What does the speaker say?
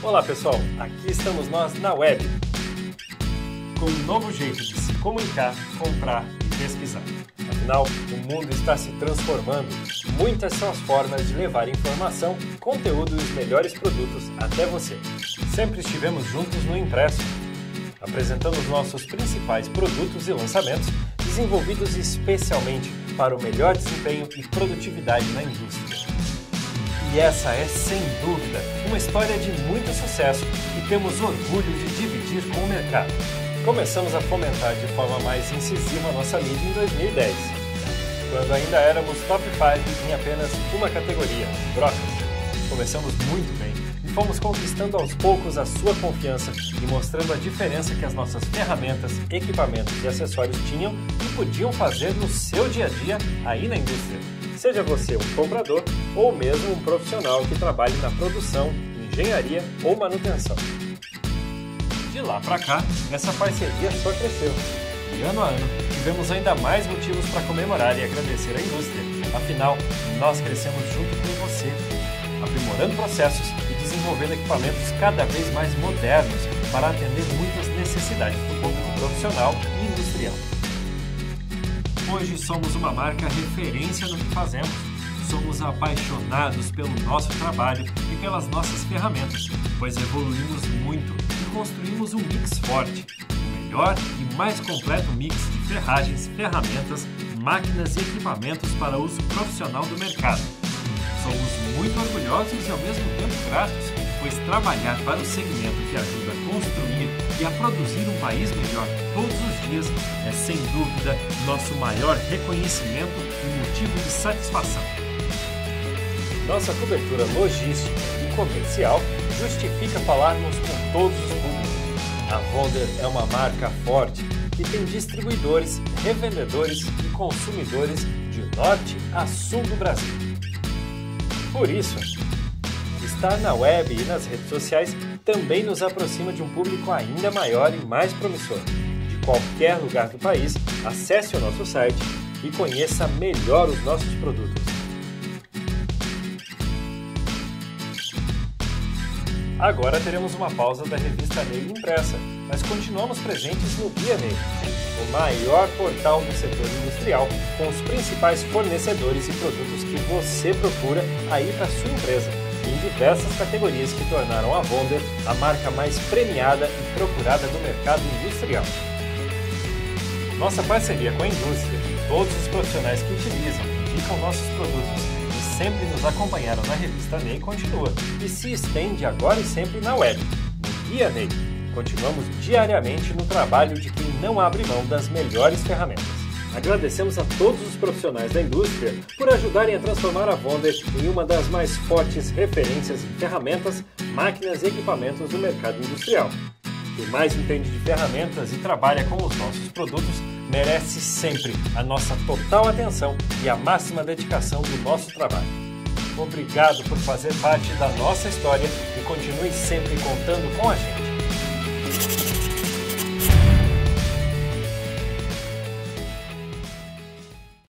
Olá pessoal, aqui estamos nós na web, com um novo jeito de se comunicar, comprar e pesquisar. Afinal, o mundo está se transformando. Muitas são as formas de levar informação, conteúdo e os melhores produtos até você. Sempre estivemos juntos no impresso. Apresentamos nossos principais produtos e lançamentos, desenvolvidos especialmente para o melhor desempenho e produtividade na indústria. E essa é, sem dúvida, uma história de muito sucesso e temos orgulho de dividir com o mercado. Começamos a fomentar de forma mais incisiva a nossa mídia em 2010, quando ainda éramos top 5 em apenas uma categoria, brocas. Começamos muito bem e fomos conquistando aos poucos a sua confiança e mostrando a diferença que as nossas ferramentas, equipamentos e acessórios tinham e podiam fazer no seu dia a dia aí na indústria. Seja você um comprador ou mesmo um profissional que trabalhe na produção, engenharia ou manutenção. De lá para cá, essa parceria só cresceu. E ano a ano, tivemos ainda mais motivos para comemorar e agradecer à indústria. Afinal, nós crescemos junto com você, aprimorando processos e desenvolvendo equipamentos cada vez mais modernos para atender muitas necessidades do público profissional e industrial. Hoje somos uma marca referência no que fazemos. Somos apaixonados pelo nosso trabalho e pelas nossas ferramentas, pois evoluímos muito e construímos um mix forte, o melhor e mais completo mix de ferragens, ferramentas, máquinas e equipamentos para uso profissional do mercado. Somos muito orgulhosos e ao mesmo tempo gratos, pois trabalhar para o segmento que ajuda a construir e a produzir um país melhor todos os dias é, sem dúvida, nosso maior reconhecimento e motivo de satisfação. Nossa cobertura logística e comercial justifica falarmos com todos os públicos. A Wonder é uma marca forte que tem distribuidores, revendedores e consumidores de norte a sul do Brasil. Por isso, estar na web e nas redes sociais também nos aproxima de um público ainda maior e mais promissor. De qualquer lugar do país, acesse o nosso site e conheça melhor os nossos produtos. Agora teremos uma pausa da revista Ney impressa, mas continuamos presentes no Guia Ney, o maior portal do setor industrial, com os principais fornecedores e produtos que você procura aí para sua empresa, em diversas categorias que tornaram a Wonder a marca mais premiada e procurada do mercado industrial. Nossa parceria com a indústria, todos os profissionais que utilizam e indicam nossos produtos e sempre nos acompanharam na revista Ney continua e se estende agora e sempre na web, no Guia Ney. Continuamos diariamente no trabalho de quem não abre mão das melhores ferramentas. Agradecemos a todos os profissionais da indústria por ajudarem a transformar a Wonder em uma das mais fortes referências em ferramentas, máquinas e equipamentos do mercado industrial. Quem mais entende de ferramentas e trabalha com os nossos produtos merece sempre a nossa total atenção e a máxima dedicação do nosso trabalho. Obrigado por fazer parte da nossa história e continue sempre contando com a gente.